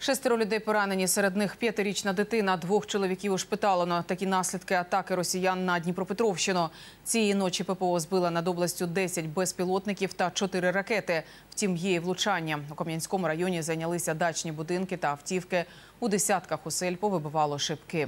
6 людей поранені, серед них 5-річна дитина, 2 чоловіків ушпиталено. Такі наслідки атаки росіян на Дніпропетровщину. Цієї ночі ППО збила над областю 10 безпілотників та 4 ракети. Втім, є і влучання. У Кам'янському районі зайнялися дачні будинки та автівки. У десятках осель повибивало шибки.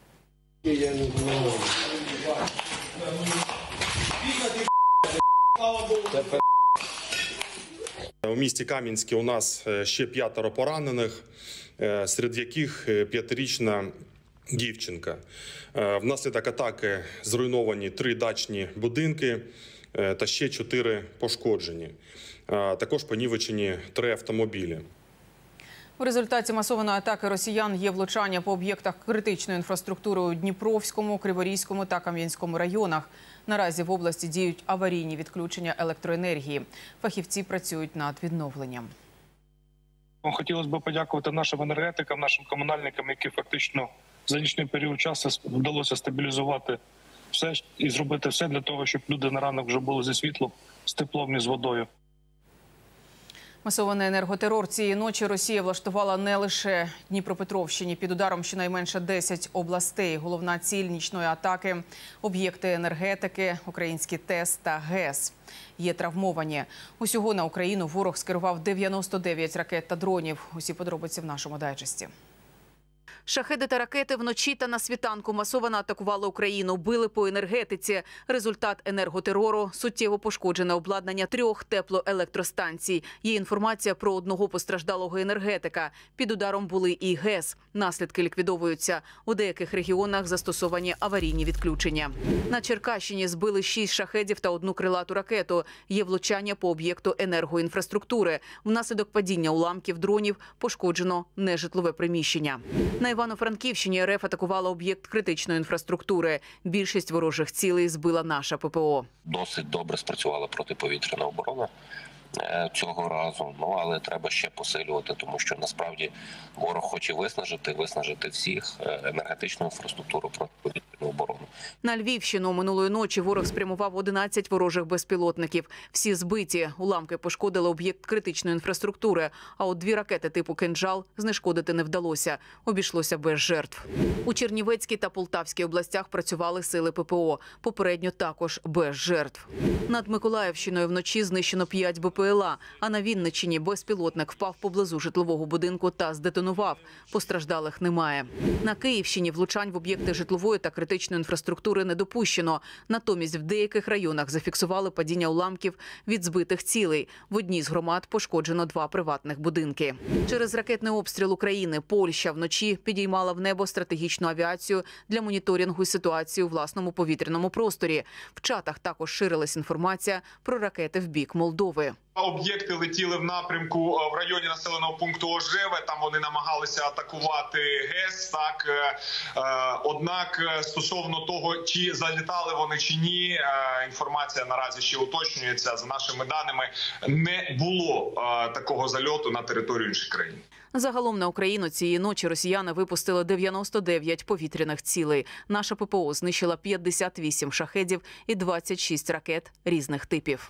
У місті Кам'янське у нас ще 5 поранених, серед яких 5-річна дівчинка. Внаслідок атаки зруйновані 3 дачні будинки та ще 4 пошкоджені. Також понівечені 3 автомобілі. У результаті масованої атаки росіян є влучання по об'єктах критичної інфраструктури у Дніпровському, Криворізькому та Кам'янському районах. Наразі в області діють аварійні відключення електроенергії. Фахівці працюють над відновленням. Хотілося б подякувати нашим енергетикам, нашим комунальникам, які фактично за нічний період часу вдалося стабілізувати все і зробити все для того, щоб люди на ранок вже були зі світлом, з теплом і з водою. Масований енерготерор цієї ночі Росія влаштувала не лише Дніпропетровщині. Під ударом щонайменше 10 областей. Головна ціль нічної атаки – об'єкти енергетики, українські ТЕС та ГЕС. Є травмовані. Усього на Україну ворог скерував 99 ракет та дронів. Усі подробиці в нашому дайджесті. Шахеди та ракети вночі та на світанку масово атакували Україну, били по енергетиці. Результат енерготерору – суттєво пошкоджене обладнання 3 теплоелектростанцій. Є інформація про одного постраждалого енергетика. Під ударом були і ГЕС. Наслідки ліквідовуються. У деяких регіонах застосовані аварійні відключення. На Черкащині збили 6 шахедів та 1 крилату ракету. Є влучання по об'єкту енергоінфраструктури. Внаслідок падіння уламків дронів пошкоджено нежитлове приміщення. На Івано-Франківщині РФ атакувала об'єкт критичної інфраструктури. Більшість ворожих цілей збила наша ППО. Досить добре спрацювала протиповітряна оборона цього разу, але треба ще посилювати, тому що насправді ворог хоче виснажити всіх, енергетичну інфраструктуру, протиповітряну оборону. На Львівщину минулої ночі ворог спрямував 11 ворожих безпілотників. Всі збиті. Уламки пошкодили об'єкт критичної інфраструктури, а от 2 ракети типу «Кинджал» знешкодити не вдалося. Обійшлося без жертв. У Чернівецькій та Полтавській областях працювали сили ППО. Попередньо також без жертв. Над Миколаївщиною вночі знищено 5 БПЛА, а на Вінниччині безпілотник впав поблизу житлового будинку та здетонував. Постраждалих немає. На Київщині влучань в об'єкти житлової та критичної інфраструктури не допущено. Натомість в деяких районах зафіксували падіння уламків від збитих цілей. В одній з громад пошкоджено 2 приватних будинки. Через ракетний обстріл України Польща вночі підіймала в небо стратегічну авіацію для моніторингу ситуації у власному повітряному просторі. В чатах також ширилась інформація про ракети в бік Молдови. Об'єкти летіли в напрямку в районі населеного пункту Ожеве. Там вони намагалися атакувати ГЕС. Однак стосовно того, чи залітали вони чи ні, інформація наразі ще уточнюється. За нашими даними, не було такого зальоту на територію інших країн. Загалом на Україну цієї ночі росіяни випустили 99 повітряних цілей. Наша ППО знищила 58 шахедів і 26 ракет різних типів.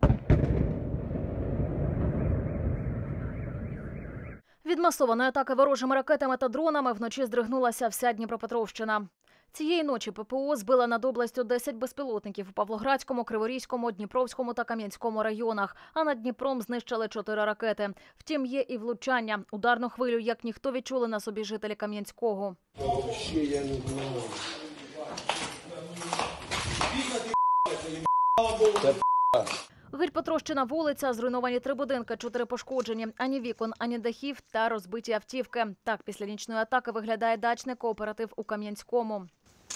Від масованої атаки ворожими ракетами та дронами вночі здригнулася вся Дніпропетровщина. Цієї ночі ППО збила над областю 10 безпілотників у Павлоградському, Криворізькому, Дніпровському та Кам'янському районах, а над Дніпром знищили 4 ракети. Втім, є і влучання. Ударну хвилю, як ніхто, відчули на собі жителі Кам'янського. Геть потрощена вулиця, зруйновані 3 будинки, 4 пошкоджені. Ані вікон, ані дахів та розбиті автівки. Так після нічної атаки виглядає дачний кооператив у Кам'янському.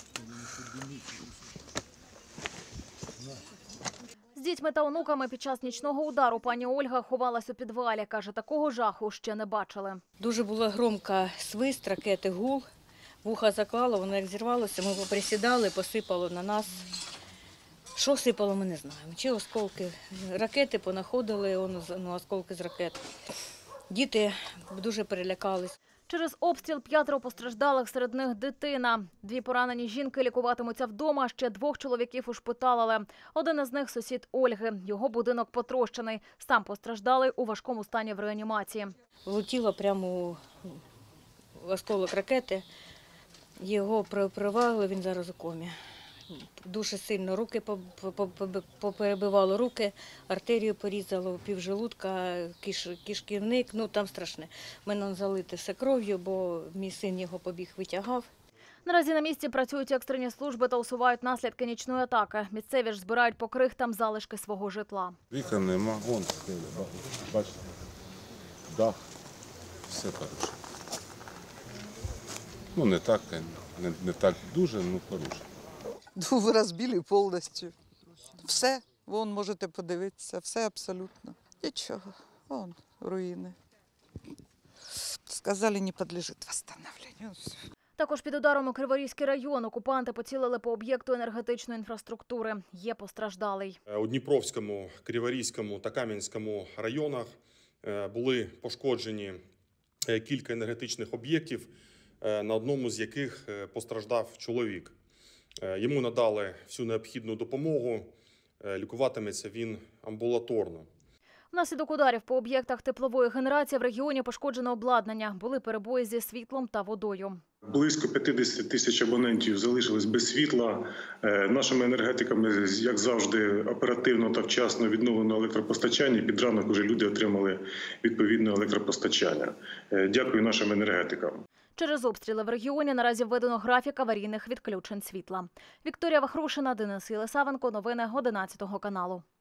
З дітьми та онуками під час нічного удару пані Ольга ховалась у підвалі. Каже, такого жаху ще не бачили. Дуже була громка свист, ракети, гул. Вуха заклало, воно як зірвалося, ми присідали, посипало на нас. Що сипало, ми не знаємо. Чи осколки. Ракети понаходили, осколки з ракет. Діти дуже перелякались. Через обстріл 5 постраждалих, серед них дитина. 2 поранені жінки лікуватимуться вдома, ще 2 чоловіків ушпиталили. Один із них – сусід Ольги. Його будинок потрощений. Сам постраждалий у важкому стані в реанімації. Влетіло прямо осколок ракети. Його привалили, він зараз у комі. Дуже сильно руки поперебивало руки, артерію порізало, півжелудка, кишківник, ну там страшне. Мене залите все кров'ю, бо мій син його побіг витягав. Наразі на місці працюють екстрені служби та усувають наслідки нічної атаки. Місцеві ж збирають по крихтам залишки свого житла. Вікон нема, вон, бачите, дах, все порушено. Ну, не так дуже, але порушено. Був розбили повністю. Все, вон можете подивитися, все абсолютно. Нічого, вон руїни. Сказали, не підлежить восстановленню. Також під ударом у Криворізький район окупанти поцілили по об'єкту енергетичної інфраструктури. Є постраждалий. У Дніпровському, Криворізькому та Кам'янському районах були пошкоджені кілька енергетичних об'єктів, на одному з яких постраждав чоловік. Йому надали всю необхідну допомогу, лікуватиметься він амбулаторно. Внаслідок ударів по об'єктах теплової генерації в регіоні пошкоджено обладнання. Були перебої зі світлом та водою. Близько 50 тисяч абонентів залишились без світла. Нашими енергетиками, як завжди, оперативно та вчасно відновлено електропостачання. Під ранок уже люди отримали відповідне електропостачання. Дякую нашим енергетикам. Через обстріли в регіоні наразі введено графік аварійних відключень світла. Вікторія Вахрушина, Денис Єлисавенко. Новини 11 каналу.